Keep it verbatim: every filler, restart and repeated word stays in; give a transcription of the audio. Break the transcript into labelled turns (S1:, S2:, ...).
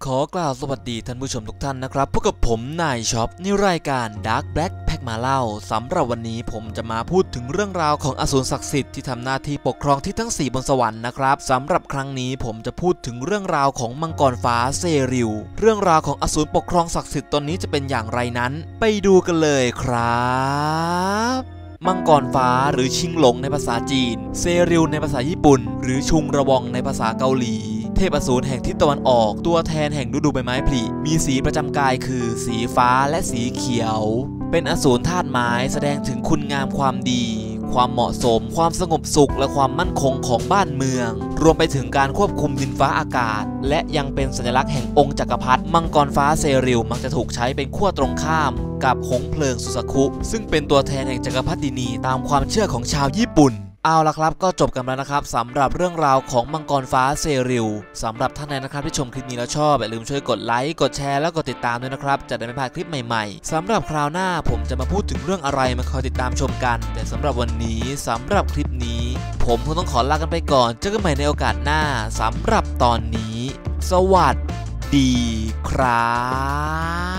S1: ขอกล่าวสวัสดีท่านผู้ชมทุกท่านนะครับพบกับผมนายช็อปในรายการ Dark Black แพ็กมาเล่าสำหรับวันนี้ผมจะมาพูดถึงเรื่องราวของอสูรศักดิ์สิทธิ์ที่ทำหน้าที่ปกครองที่ทั้งสี่บนสวรรค์นะครับสำหรับครั้งนี้ผมจะพูดถึงเรื่องราวของมังกรฟ้าเซริลเรื่องราวของอสูรปกครองศักดิ์สิทธิ์ตนนี้จะเป็นอย่างไรนั้นไปดูกันเลยครับมังกรฟ้าหรือชิงหลงในภาษาจีนเซริลในภาษาญี่ปุ่นหรือชุงระวองในภาษาเกาหลีเทพอสูรแห่งทิศตะวันออกตัวแทนแห่งฤดูใบไม้ผลิมีสีประจำกายคือสีฟ้าและสีเขียวเป็นอสูรธาตุไม้แสดงถึงคุณงามความดีความเหมาะสมความสงบสุขและความมั่นคงของบ้านเมืองรวมไปถึงการควบคุมดินฟ้าอากาศและยังเป็นสัญลักษณ์แห่งองค์จักรพรรดิมังกรฟ้าเซริลมักจะถูกใช้เป็นขั้วตรงข้ามกับหงส์เพลิงสุสคุซึ่งเป็นตัวแทนแห่งจักรพรรดินีตามความเชื่อของชาวญี่ปุ่นเอาละครับก็จบกันแล้วนะครับสำหรับเรื่องราวของมังกรฟ้าเซริลสำหรับท่านใดนะครับที่ชมคลิปนี้แล้วชอบอย่าลืมช่วยกดไลค์กดแชร์แล้วกดติดตามด้วยนะครับจะได้ไม่พลาดคลิปใหม่ๆสำหรับคราวหน้าผมจะมาพูดถึงเรื่องอะไรมาคอยติดตามชมกันแต่สำหรับวันนี้สำหรับคลิปนี้ผมคงต้องขอลากันไปก่อนเจอกันใหม่ในโอกาสหน้าสำหรับตอนนี้สวัสดีครับ